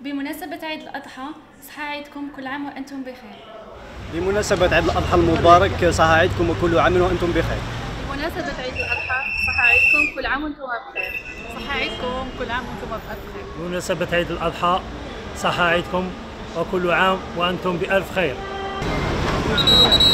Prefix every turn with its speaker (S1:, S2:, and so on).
S1: بمناسبة عيد الأضحى صحة عيدكم، كل عام وأنتم بخير.
S2: بمناسبة عيد الأضحى المبارك صحة عيدكم وكل عام وأنتم بخير.
S3: بمناسبة عيد الأضحى صحة عيدكم، كل عام وأنتم بخير.
S4: صحة عيدكم، كل عام وأنتم بخير.
S5: بمناسبة عيد الأضحى صحة عيدكم وكل عام وأنتم بألف خير.